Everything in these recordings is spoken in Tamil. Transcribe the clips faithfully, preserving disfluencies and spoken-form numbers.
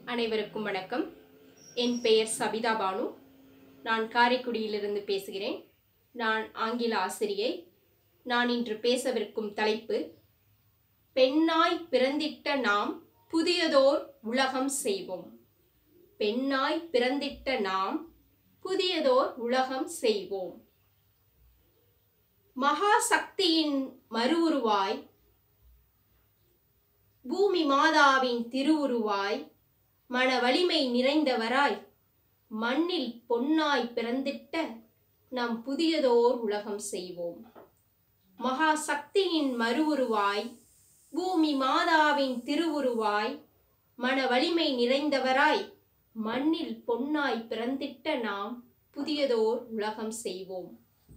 அனைவருக்கும் வணக்கம். என் பெயர் சபிதா பானு. நான் காரைக்குடியிலிருந்து பேசுகிறேன். நான் ஆங்கில ஆசிரியை. நான் இன்று பேசவிருக்கும் தலைப்பு, பெண்ணாய் பிறந்திட்ட நாம் புதியதோர் உலகம் செய்வோம். பெண்ணாய் பிறந்திட்ட நாம் புதியதோர் உலகம் செய்வோம். மகா சக்தியின் மறுவுருவாய், பூமி மாதாவின் திருவுருவாய், மன வலிமை நிறைந்தவராய், மண்ணில் பொன்னாய் பிறந்திட்ட நம் புதியதோர் உலகம் செய்வோம். மகா சக்தியின் மறுவுருவாய், பூமி மாதாவின் திருவுருவாய், மன வலிமை நிறைந்தவராய், மண்ணில் பொன்னாய் பிறந்திட்ட நாம் புதியதோர் உலகம் செய்வோம்.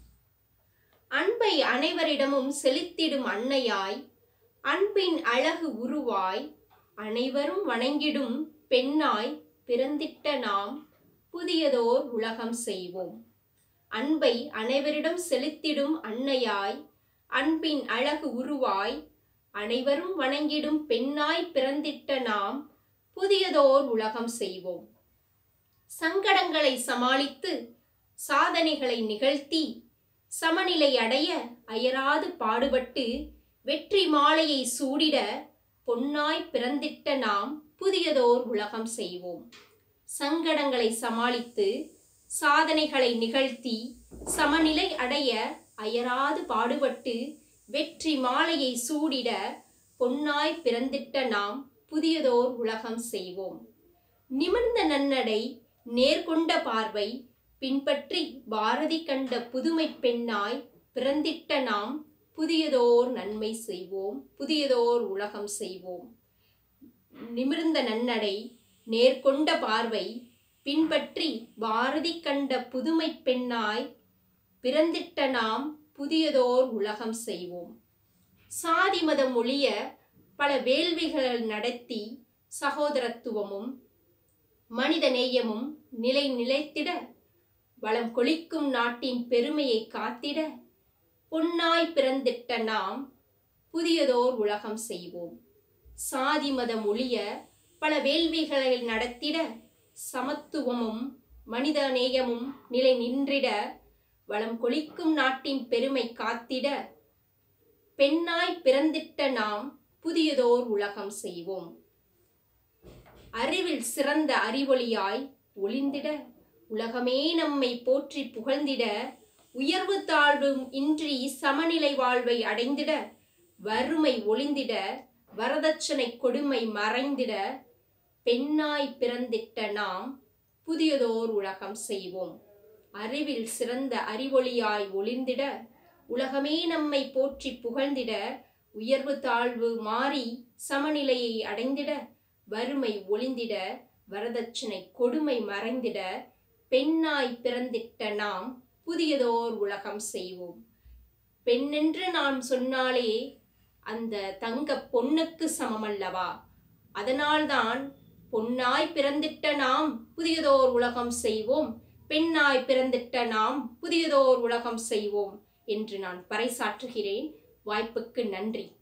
அன்பை அனைவரிடமும் செலுத்திடும் அன்னையாய், அன்பின் அழகு உருவாய், அனைவரும் வணங்கிடும் பெண்ணாய் பிறந்திட்ட நாம் புதியதோர் உலகம் செய்வோம். அன்பை அனைவரிடம் செலுத்திடும் அன்னையாய், அன்பின் அழகு உருவாய், அனைவரும் வணங்கிடும் பெண்ணாய் பிறந்திட்ட நாம் புதியதோர் உலகம் செய்வோம். சங்கடங்களை சமாளித்து சாதனைகளை நிகழ்த்தி சமநிலை அடைய அயராது பாடுபட்டு வெற்றி மாலையை சூடிட பொன்னாய் பிறந்திட்ட நாம் புதியதோர் உலகம் செய்வோம். சங்கடங்களை சமாளித்து சாதனைகளை நிகழ்த்தி சமநிலை அடைய அயராது பாடுபட்டு வெற்றி மாலையை சூடிட பொன்னாய் பிறந்திட்ட நாம் புதியதோர் உலகம் செய்வோம். நிமிர்ந்த நன்னடை, நேர்கொண்ட பார்வை பின்பற்றி பாரதி கண்ட புதுமை பெண்ணாய் பிறந்திட்ட நாம் புதியதோர் நன்மை செய்வோம், புதியதோர் உலகம் செய்வோம். நிமிர்ந்த நன்னடை, நேர்கொண்ட பார்வை பின்பற்றி பாரதி கண்ட புதுமை பெண்ணாய் பிறந்திட்ட நாம் புதியதோர் உலகம் செய்வோம். சாதி மதம் ஒழிய பல வேள்விகள் நடத்தி சகோதரத்துவமும் மனித நேயமும் நிலை நிலைத்திட, வளம் கொளிக்கும் நாட்டின் பெருமையை காத்திட பொன்னாய் பிறந்திட்ட நாம் புதியதோர் உலகம் செய்வோம். சாதி மதம் ஒழிய பல வேள்விகளை நடத்திட, சமத்துவமும் மனித நேயமும் நிலை நின்றிட, வளம் கொளிக்கும் நாட்டின் பெருமை காத்திட பெண்ணாய் பிறந்திட்ட நாம் புதியதோர் உலகம் செய்வோம். அறிவில் சிறந்த அறிவொளியாய் ஒளிந்திட, உலகமே நம்மை போற்றி புகழ்ந்திட, உயர்வு தாழ்வும் இன்றி சமநிலை வாழ்வை அடைந்திட, வறுமை ஒளிந்திட, வரதட்சணை கொடுமை மறைந்திட பெண்ணாய் பிறந்திட்ட நாம் புதியதோர் உலகம் செய்வோம். அறிவில் சிறந்த அறிவொளியாய் ஒளிந்திட, உலகமே நம்மை போற்றி புகழ்ந்திட, உயர்வு தாழ்வு மாறி சமநிலையை அடைந்திட, வறுமை ஒளிந்திட, வரதட்சணை கொடுமை மறைந்திட பெண்ணாய் பிறந்திட்ட நாம் புதியதோர் உலகம் செய்வோம். பெண்ணென்று நாம் சொன்னாலே அந்த தங்க பொன்னுக்கு சமமல்லவா? அதனால்தான் பொன்னாய் பிறந்திட்ட நாம் புதியதோர் உலகம் செய்வோம், பெண்ணாய் பிறந்திட்ட நாம் புதியதோர் உலகம் செய்வோம் என்று நான் பறைசாற்றுகிறேன். வாய்ப்புக்கு நன்றி.